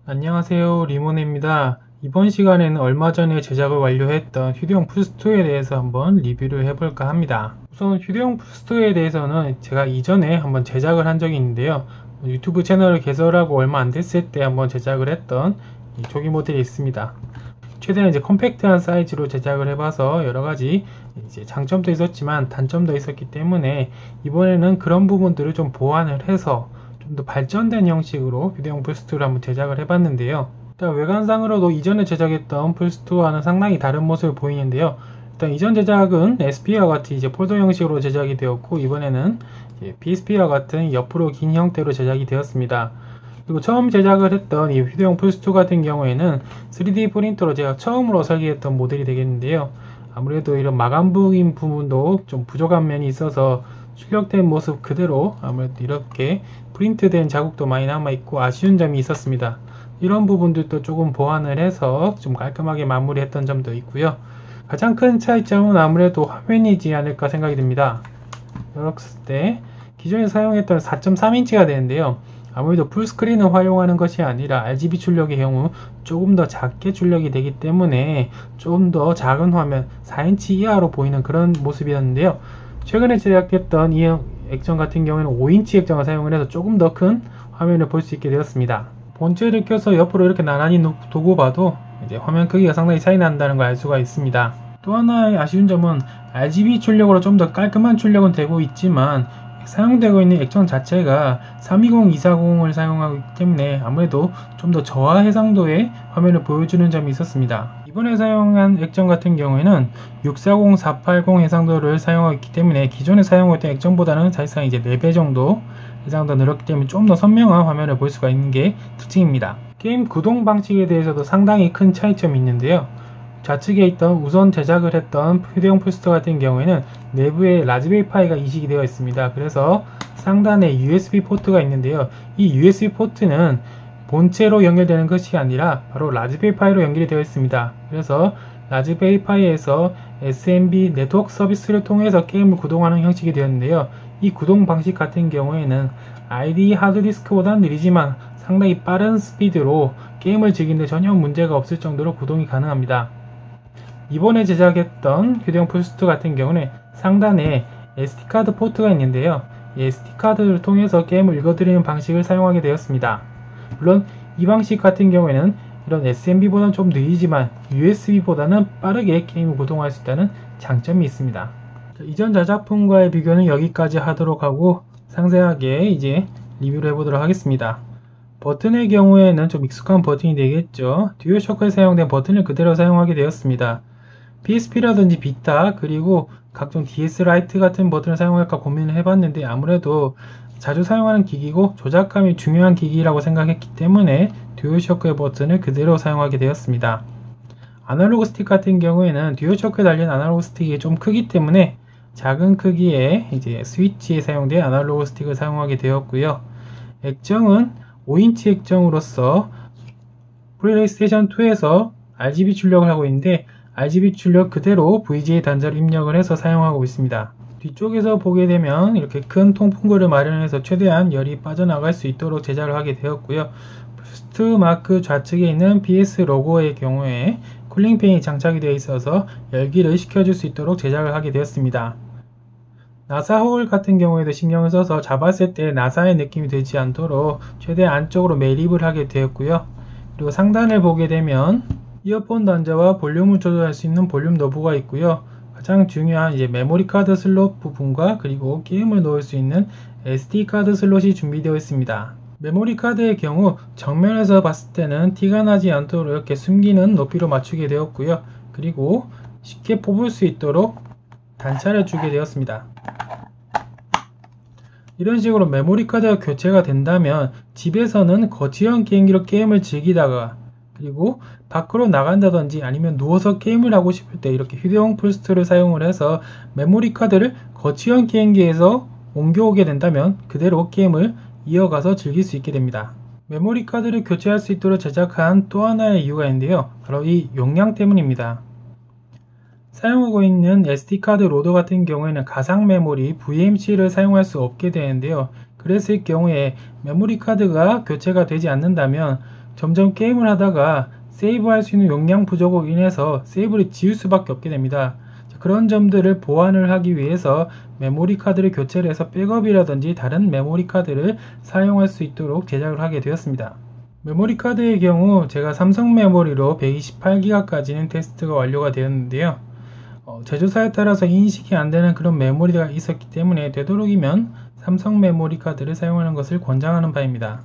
안녕하세요, 리모네입니다. 이번 시간에는 얼마 전에 제작을 완료했던 휴대용 플스2에 대해서 한번 리뷰를 해볼까 합니다. 우선 휴대용 플스2에 대해서는 제가 이전에 한번 제작을 한 적이 있는데요. 유튜브 채널을 개설하고 얼마 안 됐을 때 한번 제작을 했던 이 조기 모델이 있습니다. 최대한 컴팩트한 사이즈로 제작을 해봐서 여러가지 장점도 있었지만 단점도 있었기 때문에 이번에는 그런 부분들을 좀 보완을 해서 좀 더 발전된 형식으로 휴대용 플스2를 한번 제작을 해봤는데요. 일단 외관상으로도 이전에 제작했던 플스2와는 상당히 다른 모습을 보이는데요. 일단 이전 제작은 SP와 같은 폴더 형식으로 제작이 되었고, 이번에는 PSP와 같은 옆으로 긴 형태로 제작이 되었습니다. 그리고 처음 제작을 했던 이 휴대용 플스2 같은 경우에는 3D 프린터로 제가 처음으로 설계했던 모델이 되겠는데요. 아무래도 이런 마감 부분도 좀 부족한 면이 있어서 출력된 모습 그대로 아무래도 이렇게 프린트된 자국도 많이 남아있고 아쉬운 점이 있었습니다. 이런 부분들도 조금 보완을 해서 좀 깔끔하게 마무리했던 점도 있고요. 가장 큰 차이점은 아무래도 화면이지 않을까 생각이 듭니다. 이렇게 때 기존에 사용했던 4.3인치가 되는데요. 아무래도 풀스크린을 활용하는 것이 아니라 RGB 출력의 경우 조금 더 작게 출력이 되기 때문에 좀 더 작은 화면 4인치 이하로 보이는 그런 모습이었는데요. 최근에 제작했던 이 액정 같은 경우에는 5인치 액정을 사용을 해서 조금 더 큰 화면을 볼 수 있게 되었습니다. 본체를 껴서 옆으로 이렇게 나란히 두고 봐도 화면 크기가 상당히 차이 난다는 걸 알 수가 있습니다. 또 하나의 아쉬운 점은 RGB 출력으로 좀 더 깔끔한 출력은 되고 있지만 사용되고 있는 액정 자체가 320, 240을 사용하기 때문에 아무래도 좀 더 저하 해상도의 화면을 보여주는 점이 있었습니다. 이번에 사용한 액정 같은 경우에는 640, 480 해상도를 사용하기 때문에 기존에 사용했던 액정보다는 사실상 4배 정도 해상도가 늘었기 때문에 좀 더 선명한 화면을 볼 수가 있는 게 특징입니다. 게임 구동 방식에 대해서도 상당히 큰 차이점이 있는데요. 좌측에 있던 우선 제작을 했던 휴대용 플스2 같은 경우에는 내부에 라즈베리 파이가 이식이 되어 있습니다. 그래서 상단에 USB 포트가 있는데요. 이 USB 포트는 본체로 연결되는 것이 아니라 바로 라즈베리 파이로 연결이 되어 있습니다. 그래서 라즈베리 파이에서 SMB 네트워크 서비스를 통해서 게임을 구동하는 형식이 되었는데요. 이 구동 방식 같은 경우에는 IDE 하드디스크보다는 느리지만 상당히 빠른 스피드로 게임을 즐기는데 전혀 문제가 없을 정도로 구동이 가능합니다. 이번에 제작했던 휴대용 플스2 같은 경우는 상단에 SD카드 포트가 있는데요. 이 SD카드를 통해서 게임을 읽어드리는 방식을 사용하게 되었습니다. 물론 이 방식 같은 경우에는 이런 SMB보다는 좀 느리지만 USB보다는 빠르게 게임을 구동할 수 있다는 장점이 있습니다. 이전 자작품과의 비교는 여기까지 하도록 하고 상세하게 리뷰를 해보도록 하겠습니다. 버튼의 경우에는 좀 익숙한 버튼이 되겠죠. 듀얼쇼크에 사용된 버튼을 그대로 사용하게 되었습니다. PSP라든지 비타 그리고 각종 DS 라이트 같은 버튼을 사용할까 고민을 해봤는데 아무래도 자주 사용하는 기기고 조작감이 중요한 기기라고 생각했기 때문에 듀얼쇼크의 버튼을 그대로 사용하게 되었습니다. 아날로그 스틱 같은 경우에는 듀얼쇼크에 달린 아날로그 스틱이 좀 크기 때문에 작은 크기의 스위치에 사용된 아날로그 스틱을 사용하게 되었고요. 액정은 5인치 액정으로서 플레이스테이션 2에서 RGB 출력을 하고 있는데 RGB 출력 그대로 VGA 단자로 입력을 해서 사용하고 있습니다. 뒤쪽에서 보게 되면 이렇게 큰 통풍구를 마련해서 최대한 열이 빠져나갈 수 있도록 제작을 하게 되었고요. 플스2 마크 좌측에 있는 PS 로고의 경우에 쿨링팬이 장착이 되어 있어서 열기를 식혀줄 수 있도록 제작을 하게 되었습니다. 나사 홀 같은 경우에도 신경을 써서 잡았을 때 나사의 느낌이 들지 않도록 최대한 안쪽으로 매립을 하게 되었고요. 그리고 상단을 보게 되면 이어폰 단자와 볼륨을 조절할 수 있는 볼륨 너브가 있고요. 가장 중요한 메모리 카드 슬롯 부분과 그리고 게임을 넣을 수 있는 SD 카드 슬롯이 준비되어 있습니다. 메모리 카드의 경우 정면에서 봤을 때는 티가 나지 않도록 이렇게 숨기는 높이로 맞추게 되었고요. 그리고 쉽게 뽑을 수 있도록 단차를 주게 되었습니다. 이런 식으로 메모리 카드가 교체가 된다면 집에서는 거치형 게임기로 게임을 즐기다가 그리고 밖으로 나간다든지 아니면 누워서 게임을 하고 싶을 때 이렇게 휴대용 플스2를 사용을 해서 메모리 카드를 거치형 게임기에서 옮겨오게 된다면 그대로 게임을 이어가서 즐길 수 있게 됩니다. 메모리 카드를 교체할 수 있도록 제작한 또 하나의 이유가 있는데요. 바로 이 용량 때문입니다. 사용하고 있는 SD카드 로더 같은 경우에는 가상 메모리 VMC를 사용할 수 없게 되는데요. 그랬을 경우에 메모리 카드가 교체가 되지 않는다면 점점 게임을 하다가 세이브할 수 있는 용량 부족으로 인해서 세이브를 지울 수밖에 없게 됩니다. 그런 점들을 보완을 하기 위해서 메모리 카드를 교체를 해서 백업이라든지 다른 메모리 카드를 사용할 수 있도록 제작을 하게 되었습니다. 메모리 카드의 경우 제가 삼성 메모리로 128기가까지는 테스트가 완료가 되었는데요. 제조사에 따라서 인식이 안되는 그런 메모리가 있었기 때문에 되도록이면 삼성 메모리 카드를 사용하는 것을 권장하는 바입니다.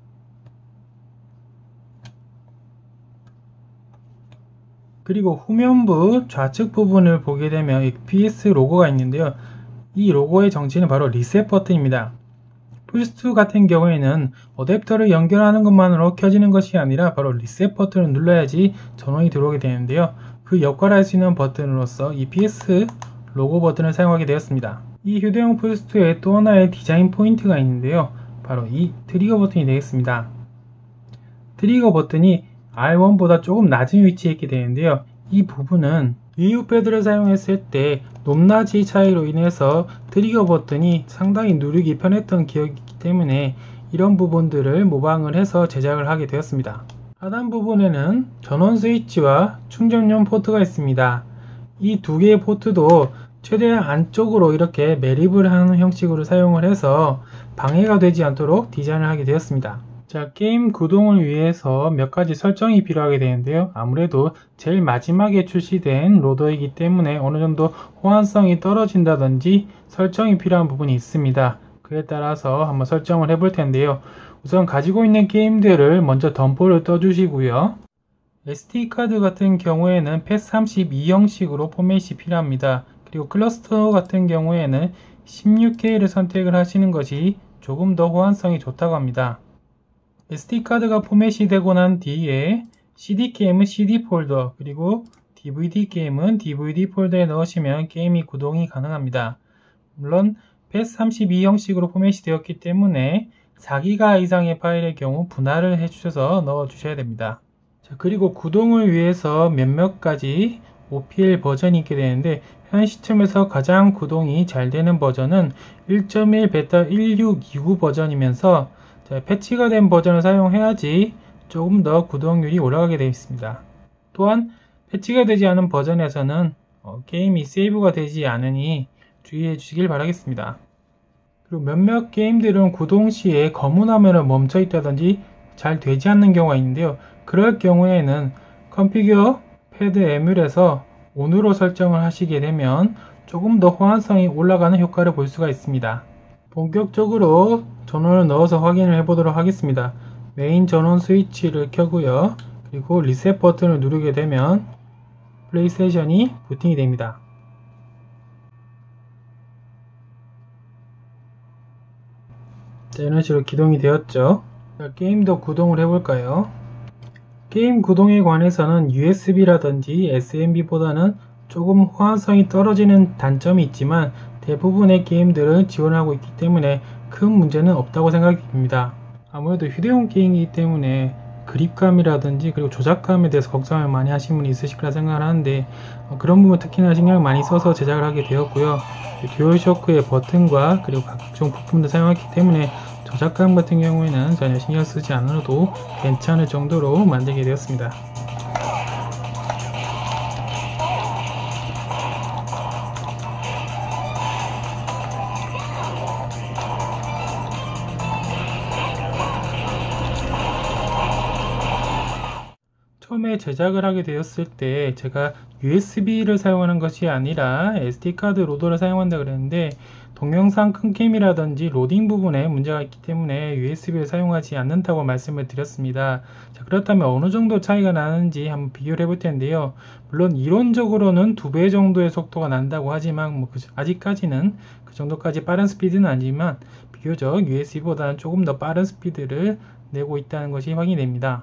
그리고 후면부 좌측 부분을 보게 되면 PS 로고가 있는데요. 이 로고의 정체는 바로 리셋 버튼입니다. 플스2 같은 경우에는 어댑터를 연결하는 것만으로 켜지는 것이 아니라 바로 리셋 버튼을 눌러야지 전원이 들어오게 되는데요. 그 역할을 할 수 있는 버튼으로서 이 PS 로고 버튼을 사용하게 되었습니다. 이 휴대용 플스2에 또 하나의 디자인 포인트가 있는데요. 바로 이 트리거 버튼이 되겠습니다. 트리거 버튼이 R1보다 조금 낮은 위치에 있게 되는데요. 이 부분은 위유 패드를 사용했을 때 높낮이 차이로 인해서 트리거 버튼이 상당히 누르기 편했던 기억이 있기 때문에 이런 부분들을 모방을 해서 제작을 하게 되었습니다. 하단 부분에는 전원 스위치와 충전용 포트가 있습니다. 이 두 개의 포트도 최대한 안쪽으로 이렇게 매립을 하는 형식으로 사용을 해서 방해가 되지 않도록 디자인을 하게 되었습니다. 자, 게임 구동을 위해서 몇 가지 설정이 필요하게 되는데요. 아무래도 제일 마지막에 출시된 로더이기 때문에 어느 정도 호환성이 떨어진다든지 설정이 필요한 부분이 있습니다. 그에 따라서 한번 설정을 해볼 텐데요. 우선 가지고 있는 게임들을 먼저 덤프를 떠주시고요. SD카드 같은 경우에는 PES32 형식으로 포맷이 필요합니다. 그리고 클러스터 같은 경우에는 16K를 선택을 하시는 것이 조금 더 호환성이 좋다고 합니다. SD카드가 포맷이 되고 난 뒤에 CD 게임은 CD 폴더, 그리고 DVD 게임은 DVD 폴더에 넣으시면 게임이 구동이 가능합니다. 물론 PES32 형식으로 포맷이 되었기 때문에 4기가 이상의 파일의 경우 분할을 해주셔서 넣어주셔야 됩니다. 자, 그리고 구동을 위해서 몇몇 가지 OPL 버전이 있게 되는데 현 시점에서 가장 구동이 잘 되는 버전은 1.1 베타 1629 버전이면서 패치가 된 버전을 사용해야지 조금 더 구동률이 올라가게 되어 있습니다. 또한 패치가 되지 않은 버전에서는 게임이 세이브가 되지 않으니 주의해 주시길 바라겠습니다. 그리고 몇몇 게임들은 구동 시에 검은 화면을 멈춰 있다든지 잘 되지 않는 경우가 있는데요. 그럴 경우에는 컨피규어 패드 에뮬에서 ON으로 설정을 하시게 되면 조금 더 호환성이 올라가는 효과를 볼 수가 있습니다. 본격적으로 전원을 넣어서 확인을 해보도록 하겠습니다. 메인 전원 스위치를 켜고요. 그리고 리셋 버튼을 누르게 되면 플레이스테이션이 부팅이 됩니다. 자, 이런 식으로 기동이 되었죠. 자, 게임도 구동을 해볼까요? 게임 구동에 관해서는 USB라든지 SMB보다는 조금 호환성이 떨어지는 단점이 있지만 대부분의 게임들을 지원하고 있기 때문에 큰 문제는 없다고 생각이 듭니다. 아무래도 휴대용 게임이기 때문에 그립감이라든지 그리고 조작감에 대해서 걱정을 많이 하시는 분이 있으실 거라 생각을 하는데 그런 부분 특히나 신경을 많이 써서 제작을 하게 되었고요. 듀얼쇼크의 버튼과 그리고 각종 부품도 사용했기 때문에 저작감 같은 경우에는 전혀 신경 쓰지 않아도 괜찮을 정도로 만들게 되었습니다. 처음에 제작을 하게 되었을 때 제가 USB를 사용하는 것이 아니라 SD카드 로더를 사용한다 그랬는데 동영상 끊김이라든지 로딩 부분에 문제가 있기 때문에 USB를 사용하지 않는다고 말씀을 드렸습니다. 자, 그렇다면 어느 정도 차이가 나는지 한번 비교를 해볼 텐데요. 물론 이론적으로는 2배 정도의 속도가 난다고 하지만 아직까지는 그 정도까지 빠른 스피드는 아니지만 비교적 USB보다는 조금 더 빠른 스피드를 내고 있다는 것이 확인이 됩니다.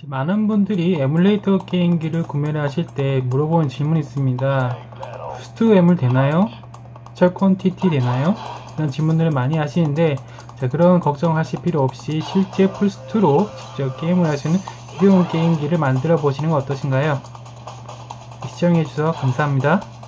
많은 분들이 에뮬레이터 게임기를 구매를 하실 때 물어보는 질문이 있습니다. 플스2 에뮬 되나요? 설 퀄리티 되나요? 이런 질문들을 많이 하시는데, 자, 그런 걱정하실 필요 없이 실제 플스2로 직접 게임을 하시는 휴대용 게임기를 만들어 보시는 건 어떠신가요? 시청해주셔서 감사합니다.